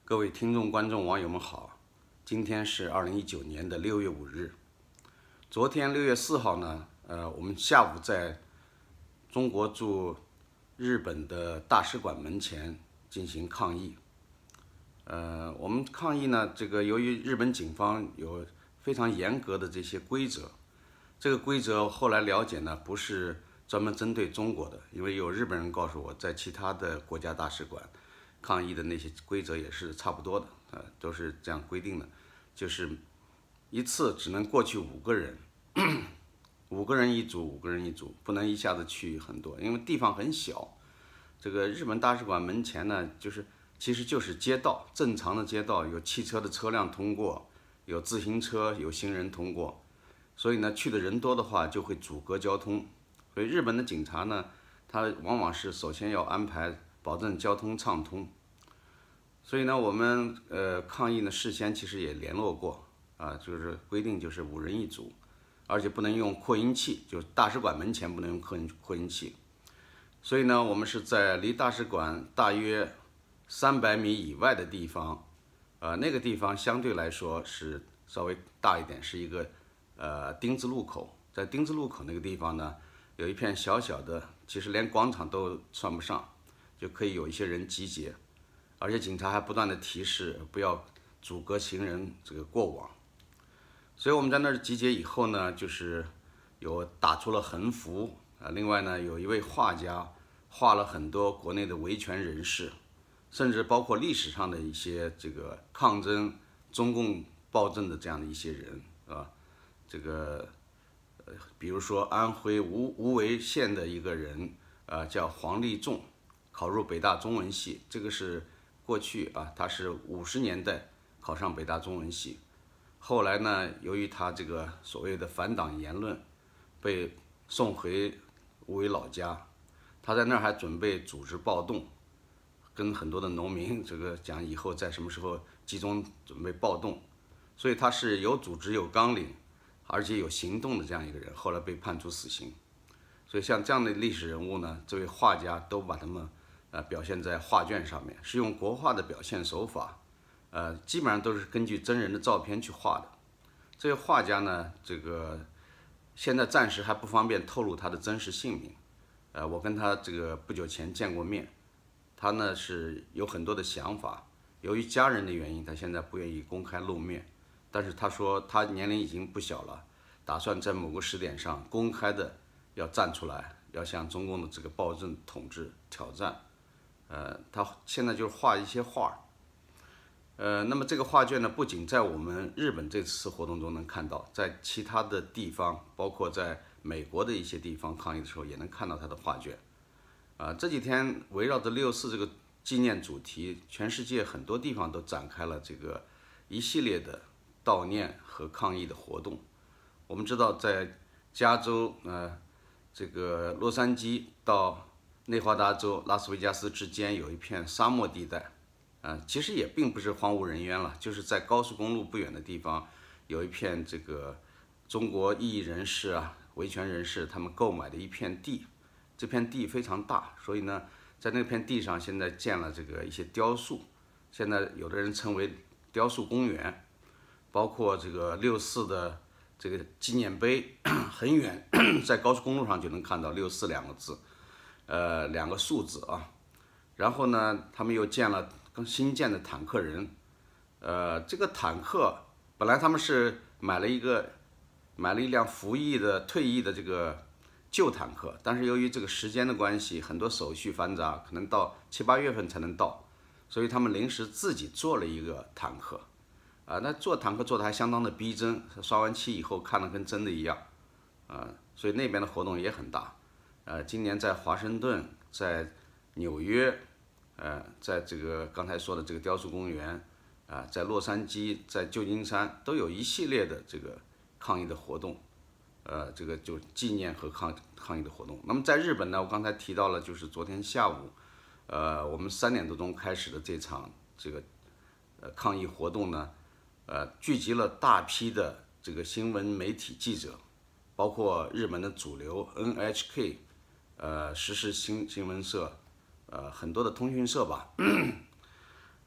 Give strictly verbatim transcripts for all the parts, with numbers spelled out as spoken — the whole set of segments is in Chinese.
各位听众、观众、网友们好，今天是二零一九年的六月五日。昨天六月四号呢，呃，我们下午在中国驻日本的大使馆门前进行抗议。呃，我们抗议呢，这个由于日本警方有非常严格的这些规则，这个规则后来了解呢，不是专门针对中国的，因为有日本人告诉我，在其他的国家大使馆抗议的那些规则也是差不多的，呃，都是这样规定的，就是一次只能过去五个人，五个人一组，五个人一组，不能一下子去很多，因为地方很小。这个日本大使馆门前呢，就是其实就是街道，正常的街道，有汽车的车辆通过，有自行车，有行人通过，所以呢，去的人多的话就会阻隔交通。所以日本的警察呢，他往往是首先要安排保证交通畅通。所以呢，我们呃抗议呢事先其实也联络过啊，就是规定就是五人一组，而且不能用扩音器，就大使馆门前不能用扩音扩音器。所以呢，我们是在离大使馆大约三百米以外的地方，呃，那个地方相对来说是稍微大一点，是一个呃丁字路口。在丁字路口那个地方呢，有一片小小的，其实连广场都算不上，就可以有一些人集结。而且警察还不断的提示不要阻隔行人这个过往，所以我们在那儿集结以后呢，就是有打出了横幅啊，另外呢，有一位画家画了很多国内的维权人士，甚至包括历史上的一些这个抗争中共暴政的这样的一些人啊，这个呃，比如说安徽无无为县的一个人啊，叫黄立仲，考入北大中文系，这个是。过去啊，他是五十年代考上北大中文系，后来呢，由于他这个所谓的反党言论，被送回无为老家。他在那儿还准备组织暴动，跟很多的农民这个讲以后在什么时候集中准备暴动，所以他是有组织、有纲领，而且有行动的这样一个人。后来被判处死刑。所以像这样的历史人物呢，这位画家都把他们。呃，表现在画卷上面，是用国画的表现手法，呃，基本上都是根据真人的照片去画的。这位画家呢，这个现在暂时还不方便透露他的真实姓名。呃，我跟他这个不久前见过面，他呢是有很多的想法，由于家人的原因，他现在不愿意公开露面。但是他说他年龄已经不小了，打算在某个时点上公开的要站出来，要向中共的这个暴政统治挑战。呃，他现在就是画一些画，呃，那么这个画卷呢，不仅在我们日本这次活动中能看到，在其他的地方，包括在美国的一些地方抗议的时候，也能看到他的画卷。啊、呃，这几天围绕着六四这个纪念主题，全世界很多地方都展开了这个一系列的悼念和抗议的活动。我们知道，在加州，呃，这个洛杉矶到内华达州拉斯维加斯之间有一片沙漠地带，呃，其实也并不是荒无人烟了，就是在高速公路不远的地方，有一片这个中国异议人士啊、维权人士他们购买的一片地，这片地非常大，所以呢，在那片地上现在建了这个一些雕塑，现在有的人称为雕塑公园，包括这个六四的这个纪念碑，很远，在高速公路上就能看到六四两个字。呃，两个数字啊，然后呢，他们又建了更新建的坦克人，呃，这个坦克本来他们是买了一个买了一辆服役的退役的这个旧坦克，但是由于这个时间的关系，很多手续繁杂，可能到七八月份才能到，所以他们临时自己做了一个坦克，啊、呃，那做坦克做的还相当的逼真，刷完漆以后看得跟真的一样，啊、呃，所以那边的活动也很大。呃，今年在华盛顿，在纽约，呃，在这个刚才说的这个雕塑公园，啊、呃，在洛杉矶，在旧金山，都有一系列的这个抗议的活动，呃，这个就纪念和抗抗议的活动。那么在日本呢，我刚才提到了，就是昨天下午，呃，我们三点多钟开始的这场这个呃抗议活动呢，呃，聚集了大批的这个新闻媒体记者，包括日本的主流 N H K。呃，时事新新闻社，呃，很多的通讯社吧，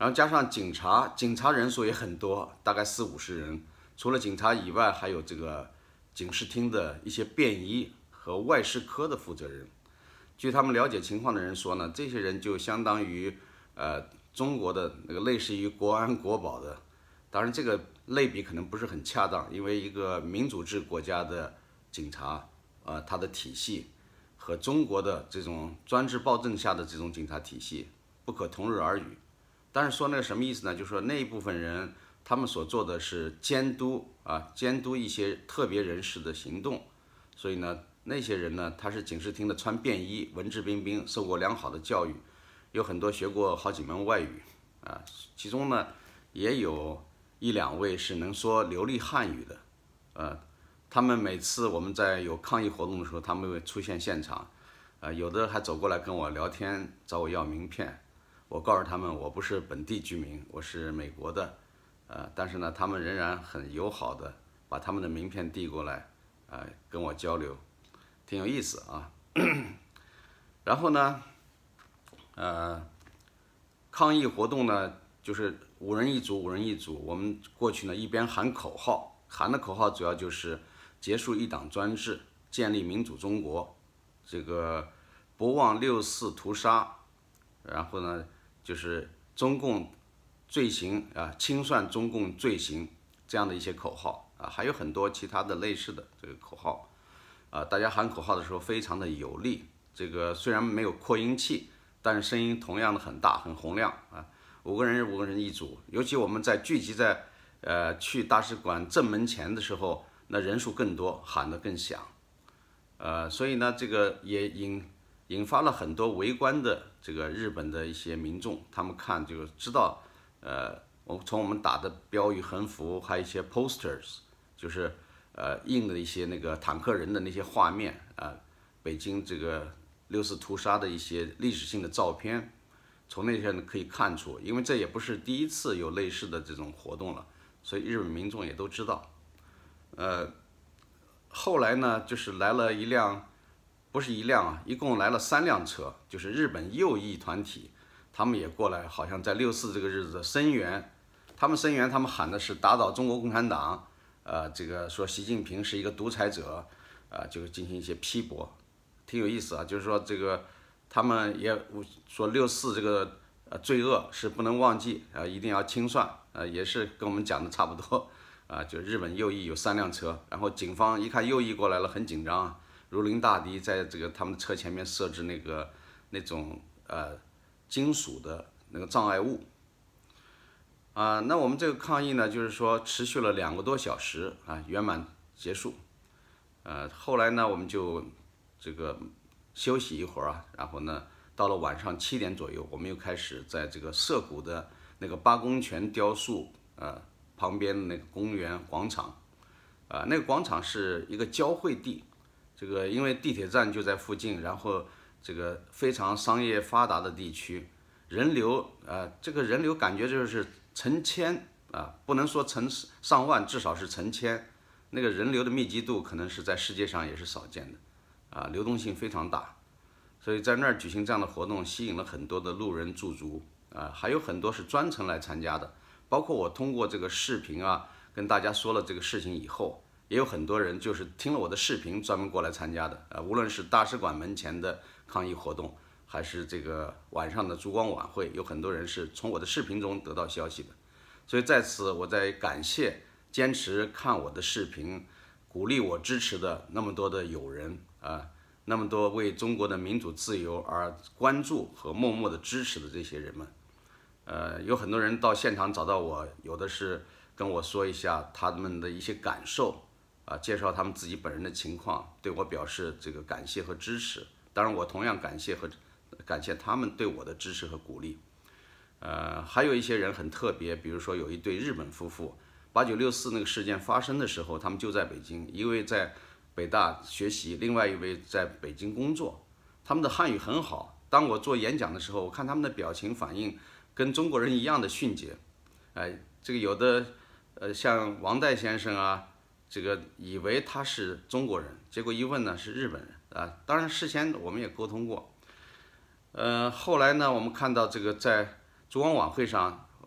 然后加上警察，警察人数也很多，大概四五十人。除了警察以外，还有这个警视厅的一些便衣和外事科的负责人。据他们了解情况的人说呢，这些人就相当于呃中国的那个类似于国安国保的，当然这个类比可能不是很恰当，因为一个民主制国家的警察，呃，它的体系和中国的这种专制暴政下的这种警察体系不可同日而语。但是说那个什么意思呢？就是说那一部分人，他们所做的是监督啊，监督一些特别人士的行动，所以呢，那些人呢，他是警视厅的穿便衣，文质彬彬，受过良好的教育，有很多学过好几门外语啊，其中呢也有一两位是能说流利汉语的，呃，他们每次我们在有抗议活动的时候，他们会出现现场，呃，有的还走过来跟我聊天，找我要名片。我告诉他们我不是本地居民，我是美国的，呃，但是呢，他们仍然很友好的把他们的名片递过来，呃，跟我交流，挺有意思啊。然后呢，呃，抗议活动呢，就是五人一组，五人一组。我们过去呢，一边喊口号，喊的口号主要就是结束一党专制，建立民主中国，这个不忘六四屠杀，然后呢，就是中共罪行啊，清算中共罪行这样的一些口号啊，还有很多其他的类似的这个口号啊。大家喊口号的时候非常的有力，这个虽然没有扩音器，但是声音同样的很大很洪亮啊。五个人五个人一组，尤其我们在聚集在呃去大使馆正门前的时候，那人数更多，喊得更响，呃，所以呢，这个也引引发了很多围观的这个日本的一些民众，他们看就知道，呃，我从我们打的标语横幅，还有一些 posters， 就是呃印的一些那个坦克人的那些画面啊、呃，北京这个六四屠杀的一些历史性的照片。从那些呢可以看出，因为这也不是第一次有类似的这种活动了，所以日本民众也都知道。呃，后来呢，就是来了一辆，不是一辆啊，一共来了三辆车，就是日本右翼团体，他们也过来，好像在六四这个日子声援，他们声援，他们喊的是打倒中国共产党，呃，这个说习近平是一个独裁者，呃，就进行一些批驳，挺有意思啊，就是说这个。他们也说六四这个呃罪恶是不能忘记，呃一定要清算，呃也是跟我们讲的差不多，啊就日本右翼有三辆车，然后警方一看右翼过来了，很紧张，如临大敌，在这个他们车前面设置那个那种呃金属的那个障碍物，啊那我们这个抗议呢，就是说持续了两个多小时啊圆满结束，呃后来呢我们就这个。休息一会儿啊，然后呢，到了晚上七点左右，我们又开始在这个涩谷的那个八公泉雕塑呃旁边的那个公园广场，啊、呃，那个广场是一个交汇地，这个因为地铁站就在附近，然后这个非常商业发达的地区，人流呃这个人流感觉就是成千啊、呃，不能说成上万，至少是成千，那个人流的密集度可能是在世界上也是少见的。啊，流动性非常大，所以在那儿举行这样的活动，吸引了很多的路人驻足啊，还有很多是专程来参加的，包括我通过这个视频啊，跟大家说了这个事情以后，也有很多人就是听了我的视频专门过来参加的，呃，无论是大使馆门前的抗议活动，还是这个晚上的烛光晚会，有很多人是从我的视频中得到消息的，所以在此我在感谢坚持看我的视频。鼓励我支持的那么多的友人啊，那么多为中国的民主自由而关注和默默的支持的这些人们，呃，有很多人到现场找到我，有的是跟我说一下他们的一些感受，啊，介绍他们自己本人的情况，对我表示这个感谢和支持。当然，我同样感谢和感谢他们对我的支持和鼓励。呃，还有一些人很特别，比如说有一对日本夫妇。八九六四那个事件发生的时候，他们就在北京，一位在北大学习，另外一位在北京工作。他们的汉语很好。当我做演讲的时候，我看他们的表情反应跟中国人一样的迅捷。哎，这个有的呃像王代先生啊，这个以为他是中国人，结果一问呢是日本人啊。当然事先我们也沟通过。呃，后来呢，我们看到这个在烛光晚会上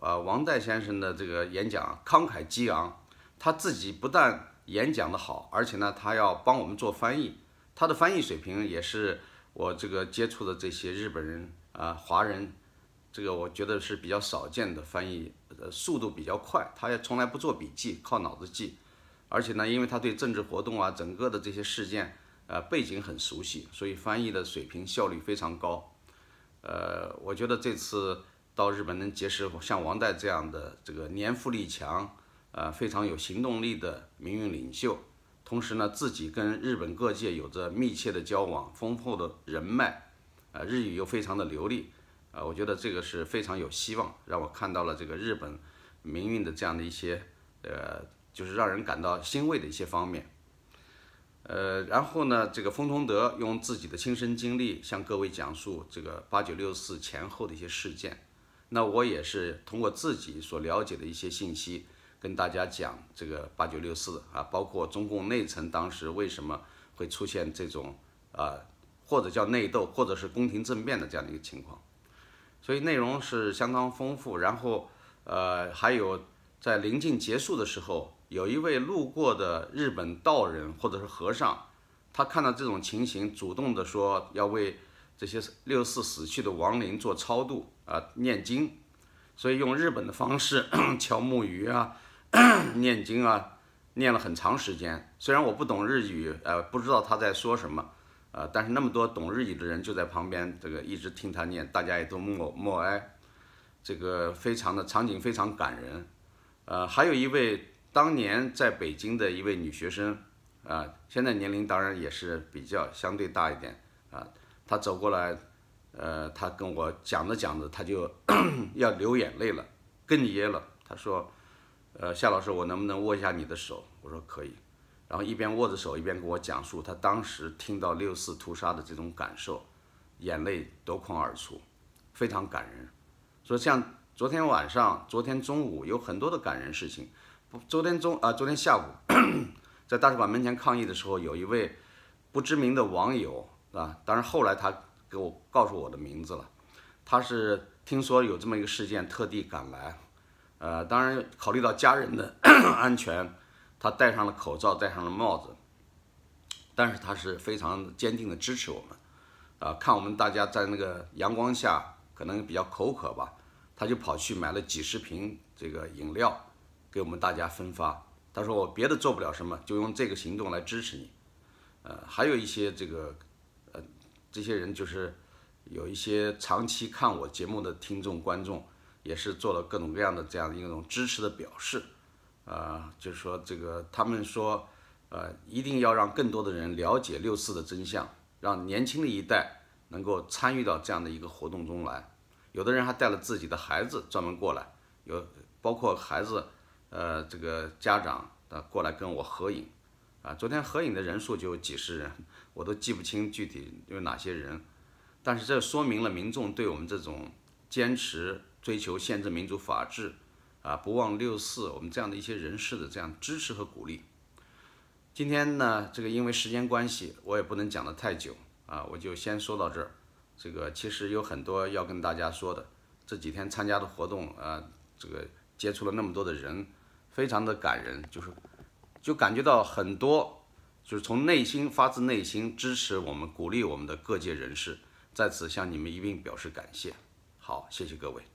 呃王岱先生的这个演讲慷慨激昂，他自己不但演讲的好，而且呢他要帮我们做翻译，他的翻译水平也是我这个接触的这些日本人啊、呃、华人，这个我觉得是比较少见的翻译，呃速度比较快，他也从来不做笔记，靠脑子记，而且呢因为他对政治活动啊整个的这些事件呃背景很熟悉，所以翻译的水平效率非常高。呃，我觉得这次到日本能结识像王岱这样的这个年富力强，呃，非常有行动力的民运领袖，同时呢，自己跟日本各界有着密切的交往，丰富的人脉，呃，日语又非常的流利，呃，我觉得这个是非常有希望，让我看到了这个日本民运的这样的一些，呃，就是让人感到欣慰的一些方面。呃，然后呢，这个封通德用自己的亲身经历向各位讲述这个八九六四前后的一些事件，那我也是通过自己所了解的一些信息，跟大家讲这个八九六四啊，包括中共内层当时为什么会出现这种啊，或者叫内斗，或者是宫廷政变的这样的一个情况，所以内容是相当丰富。然后呃，还有在临近结束的时候，有一位路过的日本道人或者是和尚，他看到这种情形，主动的说要为这些六四死去的亡灵做超度啊、呃，念经，所以用日本的方式敲木鱼啊，念经啊，念了很长时间。虽然我不懂日语，呃，不知道他在说什么，呃，但是那么多懂日语的人就在旁边，这个一直听他念，大家也都默默哀，这个非常的场景非常感人。呃，还有一位当年在北京的一位女学生，啊、呃，现在年龄当然也是比较相对大一点啊、呃，她走过来，呃，她跟我讲着讲着，她就要流眼泪了，哽咽了。她说，呃，夏老师，我能不能握一下你的手？我说可以。然后一边握着手，一边跟我讲述她当时听到六四屠杀的这种感受，眼泪夺眶而出，非常感人。所以像昨天晚上、昨天中午有很多的感人事情。昨天中啊、呃，昨天下午在大使馆门前抗议的时候，有一位不知名的网友啊，当然后来他给我告诉我的名字了，他是听说有这么一个事件，特地赶来。呃，当然考虑到家人的安全，他戴上了口罩，戴上了帽子，但是他是非常坚定的支持我们。啊、呃，看我们大家在那个阳光下可能比较口渴吧，他就跑去买了几十瓶这个饮料给我们大家分发。他说我别的做不了什么，就用这个行动来支持你。呃，还有一些这个呃这些人就是有一些长期看我节目的听众观众，也是做了各种各样的这样的一种支持的表示。啊、呃，就是说这个他们说呃一定要让更多的人了解六四的真相，让年轻的一代能够参与到这样的一个活动中来。有的人还带了自己的孩子专门过来，有包括孩子。呃，这个家长啊过来跟我合影，啊，昨天合影的人数就有几十人，我都记不清具体有哪些人，但是这说明了民众对我们这种坚持追求宪政民主法治，啊，不忘六四，我们这样的一些人士的这样支持和鼓励。今天呢，这个因为时间关系，我也不能讲得太久啊，我就先说到这儿。这个其实有很多要跟大家说的，这几天参加的活动啊，这个接触了那么多的人。非常的感人，就是就感觉到很多，就是从内心发自内心支持我们、鼓励我们的各界人士，在此向你们一并表示感谢。好，谢谢各位。